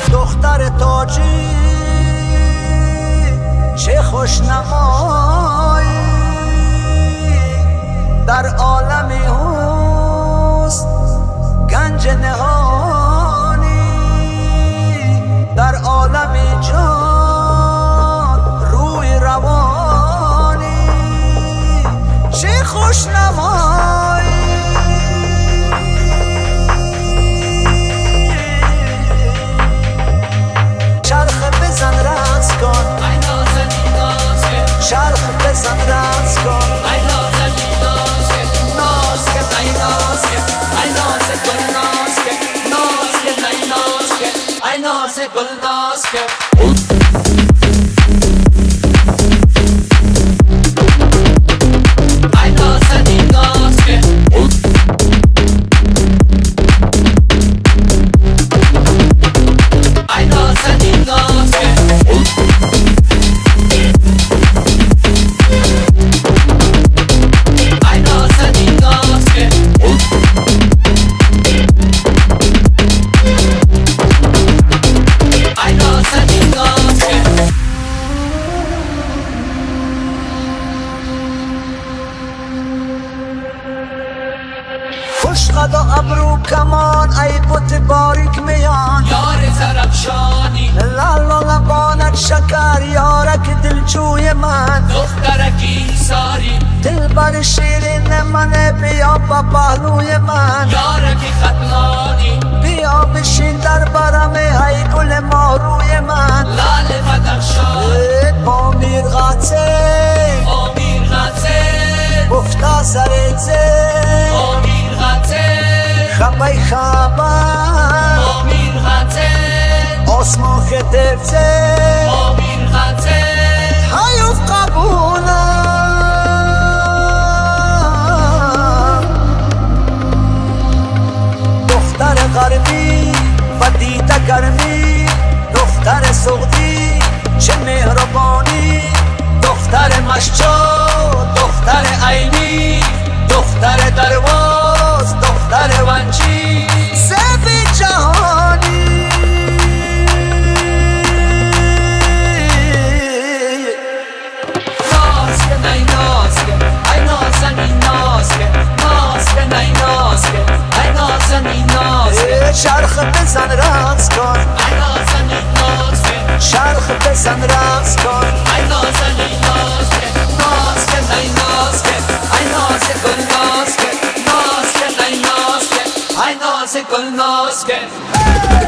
دختر تاجی چه خوشنمایی، در عالمی حسن گنج نهانی، در عالمی جان روی روانی، چه خوشنمایی. چرخ بزن رقص کن، چرخ بزن رقص کن، ناز که ای ناز که ای ناز گل ناز که ناز که ای ناز که ای ناز گل ناز که خوشقد و ابرو کمان ای بت باریک میان، یار زرفشانی لال و لبانت شکر یارک دلجوی من، دخترکی ساری دل بر شیرین من بیا با پهلوی من، یارکی خطلانی بیا بشین در برم ای گل ماروی من، لال بدخشان امیر قاتل امیر قاتل گفتا سرزه امیر قاتل خبای خبر امیر قاتل آسمان خدفته امیر قاتل هیوف قبولم. دختر غربی و دیده گرمی، دختر سعودی چه مهربانی، دختر مشجا دختر عینی، دختر درواز دختر ونجی، زبی جهانی. ناز که ای ناز که ای نازنی ناز که ناز که ای ناز که ای نازنی ناز که چرخ بزن رقص کن، ای نازنی ناز که چرخ بزن رقص کن، ای نازنی ناز که ناز که ای ناز که ای ناز گل ناز که ناز که ای ناز که ای ناز گل ناز که